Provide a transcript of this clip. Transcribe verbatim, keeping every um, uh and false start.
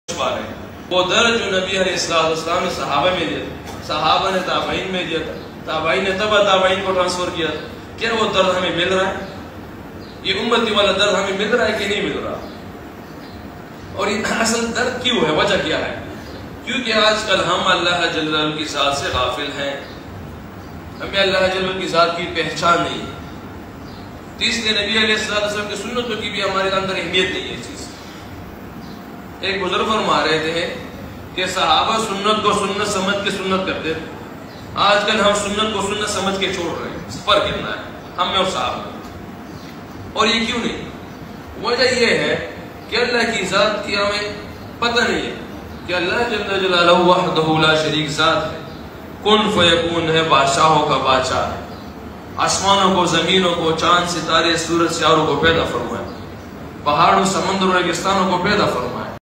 वो दर्द जो नबी अलैहिस्सलाम ने सहाबा में दिया था, सहाबा ने ताबईन में दिया था, ताबईन ने तबा ताबईन को ट्रांसफर किया था। क्या वो दर्द हमें मिल रहा है? ये उम्मती वाला दर्द हमें मिल रहा है कि नहीं मिल रहा? और ये असल दर्द क्यों है, वजह क्या है? क्योंकि आजकल हम अल्लाह जल्ल की ज़ात से गाफिल हैं, हमें अल्लाह जल्ल की ज़ात की पहचान नहीं है। तो इसलिए नबी अलैहिस्सलाम की सुन्नतों की भी हमारे अंदर अहमियत नहीं है। चीज एक बुजुर्ग फरमा रहे थे कि सहाबा सुन्नत को सुन्नत समझ के सुन्नत करते थे, आजकल हम सुन्नत को सुन्नत समझ के छोड़ रहे हैं। फर्क कितना है हम में और सहाबा? और ये क्यों नहीं? वजह यह है कि अल्लाह की ज़ात की हमें पता नहीं है कि अल्लाह जल्ल जलालहू वहदहू ला शरीक ज़ात है, कुन फयकून है, बादशाहों का बादशाह है, आसमानों को, जमीनों को, चांद सितारे, सूरज सितारों को पैदा फरमाया, पहाड़ों, समंदरों, रेगिस्तानों को पैदा फरमाया।